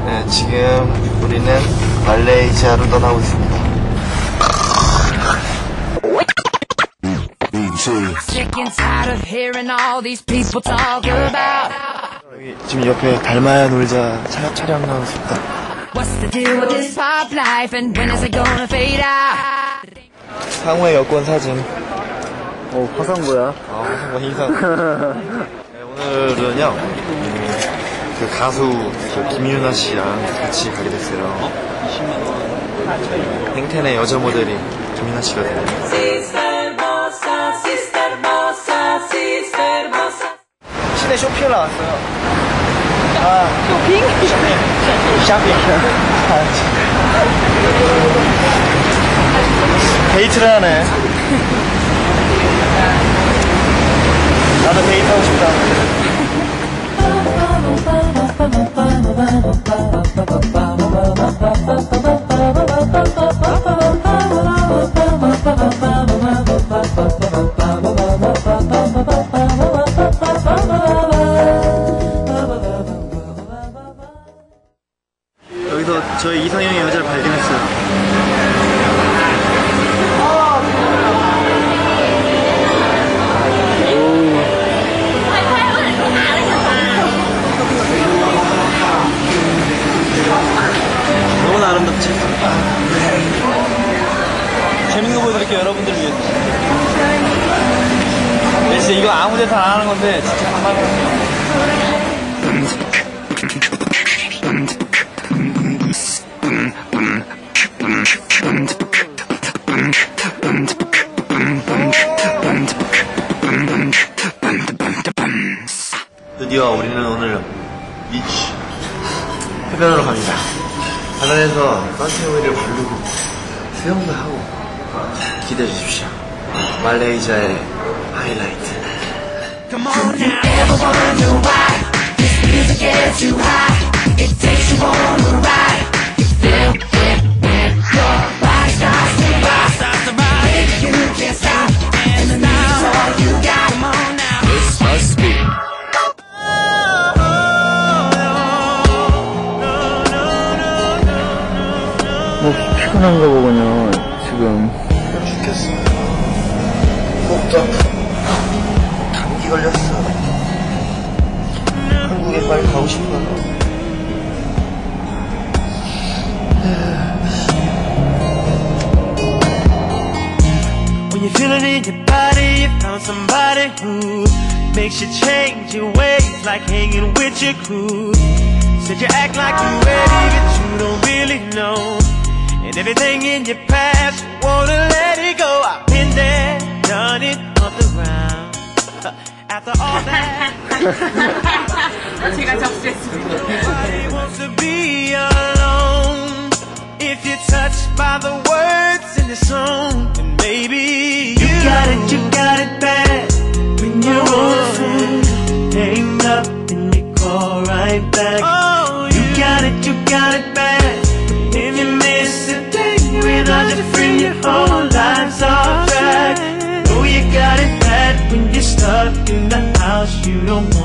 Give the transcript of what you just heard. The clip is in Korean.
네, 지금 우리는 말레이시아로 떠나고 있습니다. 여기 지금 옆에 닮아야 놀자 촬영 나오고 있습니다. 상호의 여권 사진. 화상고야. 화상고 인사. 네, 오늘은요 그 가수 김유나 씨랑 같이 가게 됐어요. 행텐의 여자 모델이 김유나 씨거든요. 시내 쇼핑을 나왔어요. 쇼핑? 쇼핑. 데이트를 하네. 나도 데이트하고 싶다. 여기서 저희 이상형의 여자를 발견했어요. 너무나 아름답지? 재밌는 거 보여드릴게요, 여러분들을 위해서. 네, 진짜 이거 아무 데서 안 하는 건데, 진짜 정말. 드디어 우리는 오늘 비치 해변으로 갑니다. 바다에서 선생님을 바르고 수영도 하고 기대해 주십시오. 말레이시아의 하이라이트. Come on now. Never wonder why this music gets you high. It takes you on a ride. You feel it when your body starts to rock. Baby, you can't stop, and the night's all you got. Come on now. This must be. 피곤한 거 보군요, 지금. 죽겠어. 목도 아프고 감기 걸렸어. 한국에 빨리 가고 싶어. When you feel it in your body, you found somebody who makes you change your ways, like hanging with your crew. Said you act like you're ready, but you don't really know. And everything in your past, you wanna let it go. I've been there, done it, up around. After all that, nobody wants to be alone. If you're touched by the words in the song, then maybe you got it bad. When you're on the phone, hang up and you call right back. Oh, you got it bad. If you miss a day without your friend, your whole life's off track. Oh, you got it bad when you're stuck in the house you don't